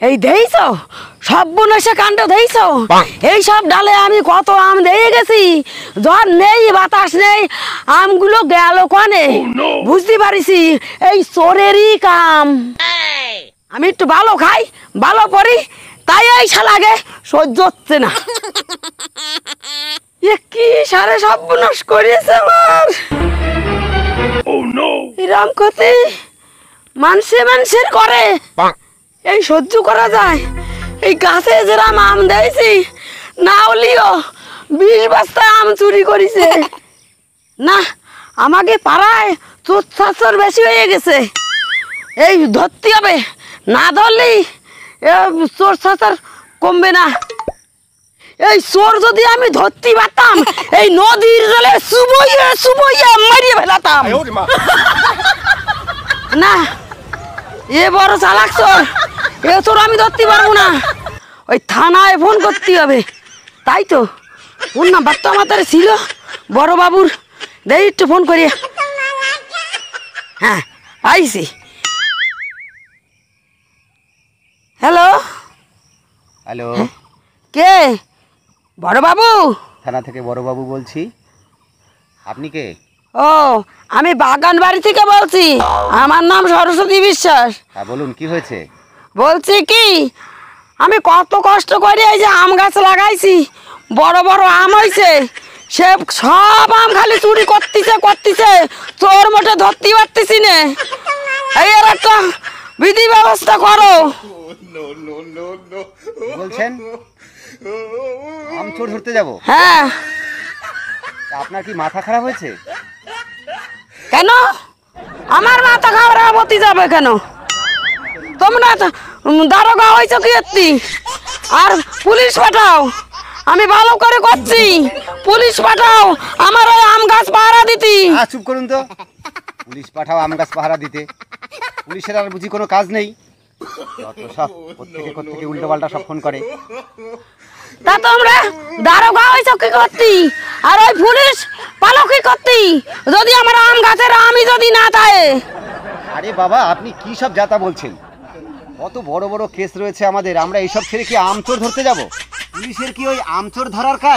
এই দেইছো সর্বনাশে কাণ্ড দেইছো। এই সব ডালে আমি কত আম দিয়ে গেছি, ঝড় নেই বাতাস নেই, আমগুলো গেল কনে বুঝতে পারিছি এই চোরেরই কাম। আমি একটু ভালো খাই ভালো পড়ি, তাই এই শালাকে সহ্য হচ্ছে না। এ কি সারে সর্বনাশ করিয়েছে আমার। এরম ক্ষতি মানুষের করে, এই সহ্য করা যায়? এই গাছে যেরাম আম দিয়েছি না হলিও 20 বস্তা আম চুরি করেছে। না আমাকে পাড়ায় চোর ছাচর বেশি হয়ে গেছে, এই ধরতে হবে, না ধরলেই চোর ছাচর কমবে না। এই চোর যদি আমি ধরতে পারতাম এই নদীর জলে চুবইয়ে মারিয়ে ফেলাতাম। না এ বড় চালাক চোর, এ চোর আমি ধরতে পারবো না, ওই থানায় ফোন করতে হবে। তাই তো ওর নাম্বার তো আমার দ্বারা ছিল বড় বাবুর, দেই একটু ফোন করি। হ্যাঁ আইছি। হ্যালো হ্যালো, কে? বড় বাবু? থানা থেকে বড় বাবু বলছি। আপনি কে? ও আমি বাগান বাড়ি থেকে বলছি, আমার নাম সরস্বতী বিশ্বাস। হ্যাঁ বলুন, কি হয়েছে? বলছি কি, আমি কত কষ্ট করে এই যে আম গাছ লাগাইছি, বড় বড় আম হয়েছে, সে সব আম খালি চুরি করতেছে, চোর মোটে ধরতে পারতেছি না। এই এর একটা বিধি ব্যবস্থা করো। বলছেন আম চোর ধরতে যাব? হ্যাঁ। আপনার কি মাথা খারাপ হয়েছে? কেন আমার মাথা খারাপ হতে যাবে কেন? তোমরা দারোগা হয়েছো কি এত্তি? আর পুলিশ পাঠাও, আমি ভালো করে করছি, পুলিশ পাঠাও আমার ওই আম গাছ পাহারা দিতি। চুপ করুন তো, পুলিশ পাঠাও আম গাছ পাহারা দিতে? পুলিশের আর বুঝি কোনো কাজ নেই? সব কোত্থেকে উল্টো পাল্টা সব ফোন করে। তা তোমরা দারোগা হয়েছো কি করতি, আর ওই পুলিশ পালো কি করতি যদি আমার আম গাছের আমি যদি না থাকে? আরে বাবা, আপনি কি সব যাতা বলছেন? কত বড় বড় কেস রয়েছে আমাদের, আমরা এইসব ছেড়ে কি আম চোর ধরতে যাব? পুলিশের কি ওই আম চোর ধরার কাজ?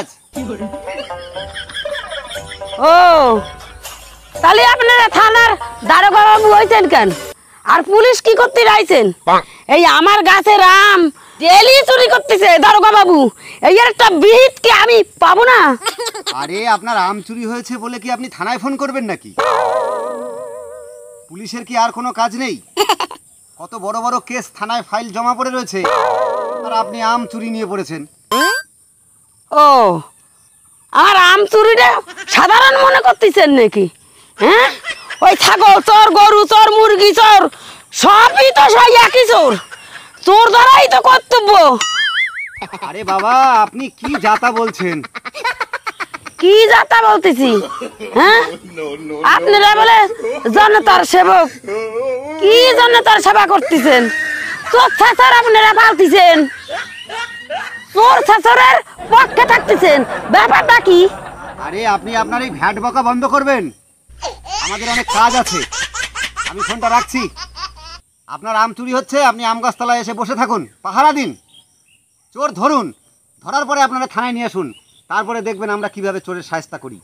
ও তাহলে আপনারা থানার দারোগা বাবু হয়েছেন কেন? আর পুলিশ কি করতে রাইছেন? এই আমার গাছের আম ডেলি চুরি করতেছে দারোগা বাবু, এই একটা বিহিত কি আমি পাবো না? আরে আপনার আম চুরি হয়েছে বলে কি আপনি থানায় ফোন করবেন নাকি? পুলিশের কি আর কোনো কাজ নেই? কত বড় বড় কেস থানায় ফাইল জমা পড়ে রয়েছে, আর আপনি আম চুরি নিয়ে পড়েছেন। ও আর আম চুরিটা সাধারণ মনে করতেছেন নাকি? হ্যাঁ, ওই ছাগল চোর, গরু চোর, মুরগি চোর, সবই তো সবাই একই চোর, চোর ধরাই তো কর্তব্য। আরে বাবা, আপনি কি যাতা বলছেন? কি যাতা বলতেছি? হ্যাঁ, আপনারা বলে জনতার সেবক, কি জনতার সেবা করতেছেন? চোর ছাচর আপনারা পালতেছেন, চোর ছাচরের পক্ষে থাকতেছেন, ব্যাপারটা কি? আরে আপনি আপনার এই ভ্যাট বকা বন্ধ করবেন, আমাদের অনেক কাজ আছে। আমি ফোনটা রাখছি। আপনার আম চুরি হচ্ছে, আপনি আম গাছতলায় এসে বসে থাকুন, পাহারা দিন, চোর ধরুন, ধরার পরে আপনারা থানায় নিয়ে আসুন, তারপরে দেখবেন আমরা কিভাবে চোরের শায়েস্তা করি।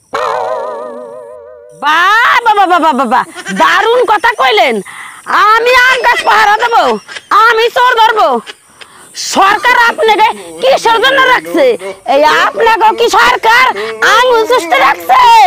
বাবা বাবা বাবা, দারুণ কথা কইলেন। আমি আম গাছ পাহারা দেবো, আমি চোর ধরবো? সরকার আপনাকে কিসের জন্য রাখছে? এই আপনাকে কি সরকার আঙুল চুষতে রাখছে?